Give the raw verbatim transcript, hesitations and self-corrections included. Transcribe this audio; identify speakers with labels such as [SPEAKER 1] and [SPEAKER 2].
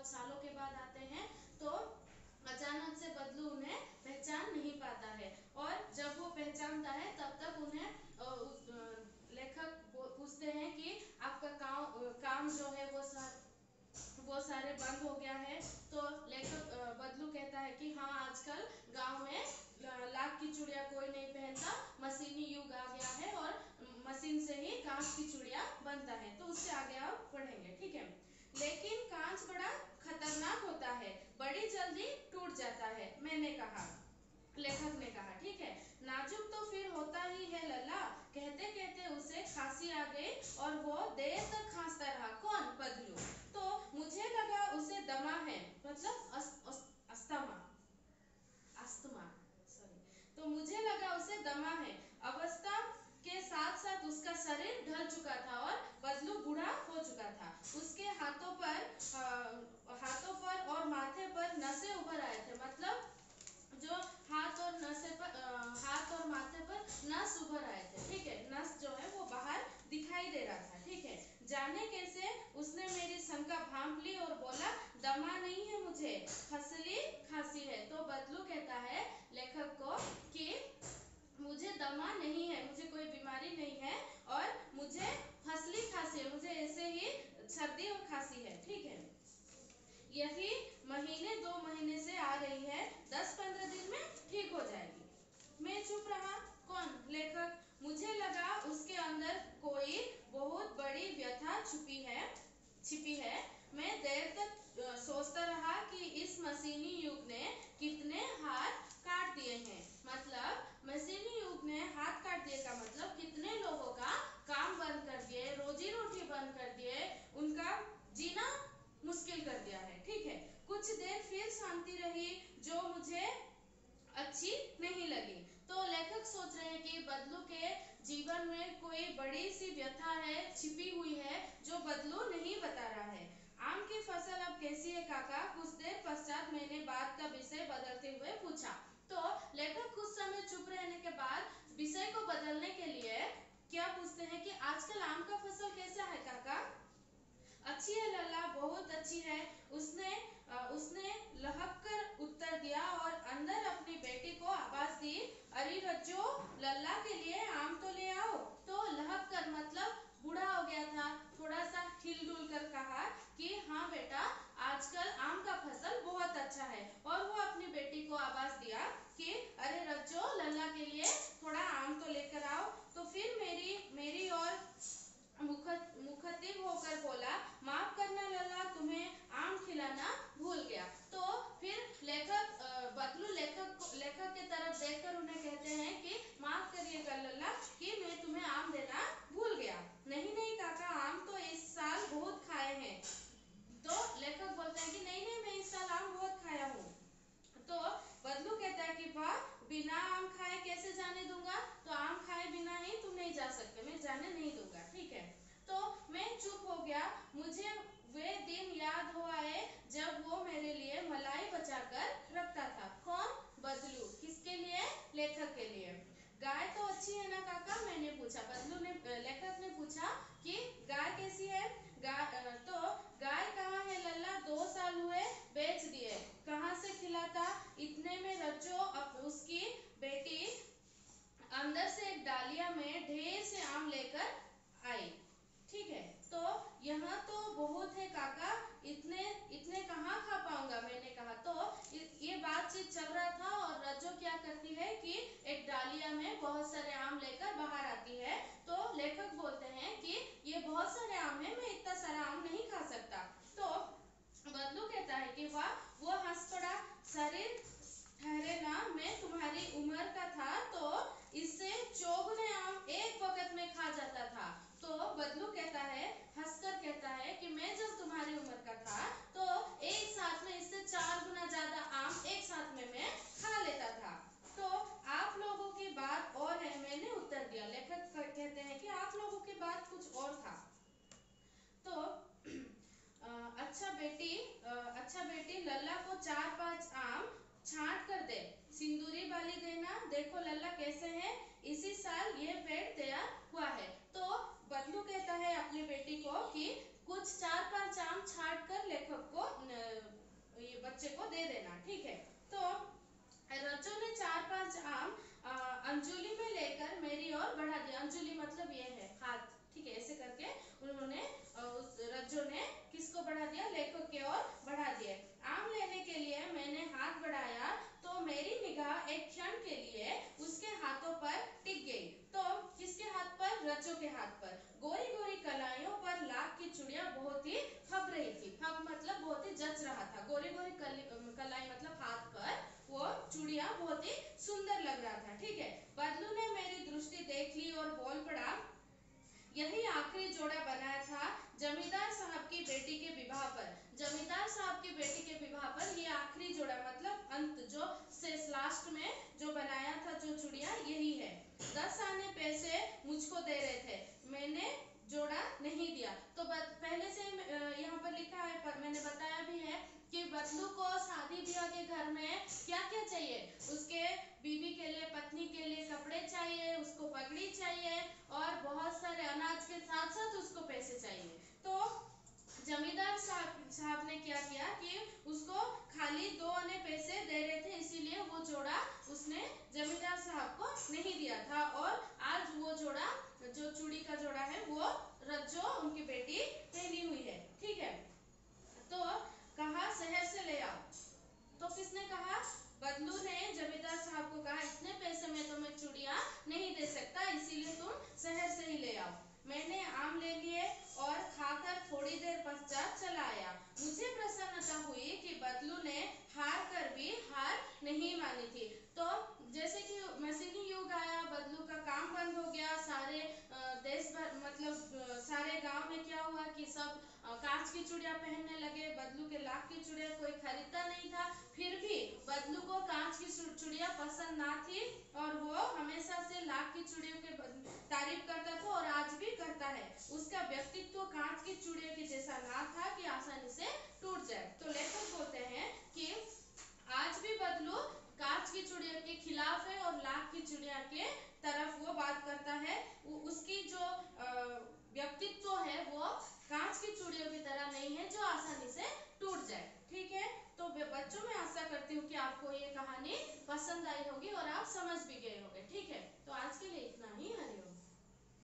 [SPEAKER 1] बहुत सालों के बाद आते हैं तो अचानक से बदलू उन्हें पहचान नहीं पाता है, और जब वो पहचानता है तब तक उन्हें अ, उस, अ, लेखक पूछते हैं कि आपका काम काम जो है वो सार वो सारे बंद हो गया है। तो लेखक बदलू कहता है कि हाँ, आजकल गांव में लाख की चूड़िया कोई नहीं पहनता, मशीनी युग आ गया है और मशीन से ही कांच की चूड़िया बनता है। तो उससे आगे आप पढ़ेंगे, ठीक है। लेकिन कांच बड़ा खतरनाक होता है, बड़ी जल्दी टूट जाता है, मैंने कहा, लेखक ने कहा, ठीक है। नाजुक तो फिर होता ही है लल्ला, कहते कहते उसे खांसी आ गई और वो देर तक खांसता रहा। कौन? बदलू। तो मुझे लगा उसे दमा है, मतलब अस, अस, अस्थमा अस्थमा सॉरी तो मुझे लगा उसे दमा है। अवस्था के साथ साथ उसका शरीर ढल चुका था और बदलू बूढ़ा हो चुका था। उसके हाथों पर आ, हाथों पर और माथे पर नसें उभर आए थे, मतलब जो हाथ और नसें पर आ, हाथ और माथे पर नस उभर आए थे, ठीक है। नस जो है वो बाहर दिखाई दे रहा था, ठीक है। जाने कैसे उसने मेरी शंका भांप ली और बोला, दमा नहीं है मुझे, खसली खांसी है। तो बदलू कहता है लेखक को कि मुझे दमा नहीं है, मुझे कोई बीमारी नहीं है, और मुझे फसली खांसी है, मुझे ऐसे ही सर्दी और खांसी है, ठीक है। यही महीने दो महीने से आ रही है, दस पंद्रह दिन में ठीक हो जाएगी। मैं चुप रहा। कौन? लेखक। मुझे लगा उसके अंदर कोई बहुत बड़ी व्यथा छुपी है छिपी है। मैं देर तक सोचता रहा कि इस मशीनी युग ने कितने हाथ काट दिए हैं, मतलब मशीनी युग ने हाथ काट दिए का मतलब कितने लोगों का काम बंद कर दिए, रोजी रोटी बंद कर दिए, उनका जीना मुश्किल कर दिया है, ठीक है। कुछ देर फिर शांति रही जो मुझे अच्छी नहीं लगी। तो लेखक सोच रहे हैं कि बदलू के जीवन में कोई बड़ी सी व्यथा है, छिपी हुई है, जो बदलू नहीं बता रहा है। आम की फसल अब कैसी है काका? कुछ देर पश्चात मैंने बात का विषय बदलते हुए पूछा। तो लेखक कुछ समय चुप रहने के बाद विषय को बदलने के लिए क्या पूछते हैं कि आजकल आम का फसल कैसा है काका? अच्छी है लल्ला, बहुत अच्छी है, उसने उसने लहक कर उत्तर दिया और अंदर अपनी बेटी को आवाज दी, अरे रज्जो, लल्ला के लिए आम तो ले आओ। तो लहक कर मतलब बूढ़ा हो गया था, थोड़ा सा हिलडुल कर कहा कि हाँ बेटा, आजकल आम का फसल बहुत अच्छा है। और वो अपनी बेटी को आवाज दिया कि अरे रज्जो, लल्ला के लिए थोड़ा आम तो लेकर आओ। तो फिर मेरी मेरी और मुखतिब होकर बोला, माफ करना लल्ला, तुम्हें आम खिलाना भूल गया। तो फिर लेखक बदलू लेखक लेखक के तरफ देखकर उन्हें कहते हैं कि माफ करिएगा लल्ला कि मैं तुम्हें आम देना भूल गया। नहीं नहीं काका, आम तो इस साल बहुत खाए हैं। तो लेखक बोलते हैं कि नहीं नहीं, मैं इस साल आम बहुत खाया हूँ। तो बदलू कहता है कि वाह, बिना आम खाए कैसे जाने दूंगा? तो आम खाए बिना ही तुम नहीं जा सकते, मैं जाने नहीं दूंगा, ठीक है। तो मैं चुप हो गया। मुझे वे दिन याद हो आए जब वो मेरे लिए मलाई बचाकर रखता था। कौन? बदलू। किसके लिए? लेखक के लिए। गाय तो अच्छी है ना काका? मैंने पूछा। बदलू ने लेखक ने पूछा कि गाय कैसी है? गाय तो गाय कहाँ है लल्ला? दो साल हुए बेच दिए, कहाँ से खिलाता? इतने में रज्जो अब उसकी बेटी अंदर से एक डालिया में ढेर से आम लेकर आई, ठीक है। तो यहाँ तो बहुत है काका, इतने इतने कहाँ खा पाऊंगा, मैंने कहा। तो ये बातचीत चल रहा था और रज्जो क्या करती है कि एक डालिया में बहुत सारे आम लेकर बाहर आती है। तो लेखक बोलते हैं कि ये बहुत सारे आम है, मैं इतना सारा आम नहीं खा सकता। तो बदलू कहता है कि वाह, वो हंस पड़ा, शरीर ठहरे ना, मैं तुम्हारी उम्र का था तो इससे चौगुने आम एक वक्त में खा जाता था। तो बदलू कहता है, हंसकर कहता है कि मैं जब तुम्हारी उम्र का था तो एक साथ में इससे चार गुना ज्यादा आम एक साथ में मैं खा लेता था। तो आप लोगों की बात और है, मैंने उत्तर दिया। लेखक कहते हैं कि आप लोगों की बात कुछ और था। तो अच्छा बेटी अच्छा बेटी, लल्ला को चार पांच आम छांट कर दे, सिंदूरी वाली देना, देखो लल्ला कैसे है, इसी साल ये पेड़ तैयार हुआ है। तो बदलू कहता है अपनी बेटी बढ़ा दिया, लेखक की ओर बढ़ा दिए। आम लेने के लिए मैंने हाथ बढ़ाया तो मेरी निगाह एक क्षण के लिए उसके हाथों पर टिक गई। तो किसके हाथ पर? रज्जो के हाथ पर। गोरी गोरी कलाइयों पर लाख की चूड़ियां बहुत ही फब रही थी। फब मतलब बहुत ही जच रहा था। गोरी गोरी कलाई मतलब हाथ पर वो चूड़ियां बहुत ही सुंदर लग रहा था। ठीक है, बदलू ने मेरी दृष्टि देख ली और बोल पड़ा, यही आखिरी जोड़ा बनाया था जमींदार साहब की बेटी के विवाह पर। जमींदार साहब की बेटी के विवाह पर ये आखिरी जोड़ा मतलब अंत जो से लास्ट में जो बनाया था जो चूड़ियां यही है। दस आने पैसे मुझको दे रहे थे, मैंने जोड़ा नहीं दिया। तो पहले से यहाँ पर लिखा है, पर मैंने बताया भी है कि बदलू को शादी ब्याह के घर में क्या क्या चाहिए, उसके बीवी के लिए, पत्नी के लिए कपड़े चाहिए, उसको पगड़ी चाहिए और बहुत सारे अनाज के साथ साथ उसको पैसे चाहिए। तो जमींदार साहब साहब ने क्या किया कि उसको खाली दो आने पैसे दे रहे थे, इसीलिए वो जोड़ा उसने जमींदार साहब को नहीं दिया था। और आज वो जोड़ा जो चूड़ी का जोड़ा है वो रज्जो उनकी बेटी पहनी हुई है। ठीक है, तो कहा शहर से ले आओ। तो किसने कहा? बदलू ने जमींदार साहब को कहा, इतने पैसे में तो मैं चूड़ियां नहीं दे सकता, इसीलिए तुम शहर से ही ले आओ। मैंने आम ले लिए और खाकर थोड़ी देर पश्चात चला आया। मुझे प्रसन्नता हुई कि बदलू ने हार कर भी हार नहीं मानी थी। तो जैसे कि मशीनी युग आया, बदलू का काम बंद हो गया, सारे देश भर मतलब सारे गांव में क्या हुआ कि सब कांच की चूड़ियां पहनने लगे। बदलू के लाख की चूड़ियां कोई खरीदता नहीं था, फिर भी बदलू को कांच की चूड़ियां पसंद ना थी और वो हमेशा से लाख की चूड़ियों के तारीफ करता था और आज भी करता है। उसका व्यक्तित्व कांच की चूड़ियों के जैसा ना था कि आसानी से टूट जाए। तो लेखक बोलते हैं कि आज भी बदलू कांच की चूड़ियों के खिलाफ है और लाख की चूड़ियों के तरफ वो बात करता है। उसकी जो व्यक्तित्व है वो कांच की चूड़ियों की तरह नहीं है जो आसानी से टूट जाए। ठीक है, तो बच्चों मैं आशा करती हूँ कि आपको ये कहानी पसंद आई होगी और आप समझ भी गए होंगे। ठीक।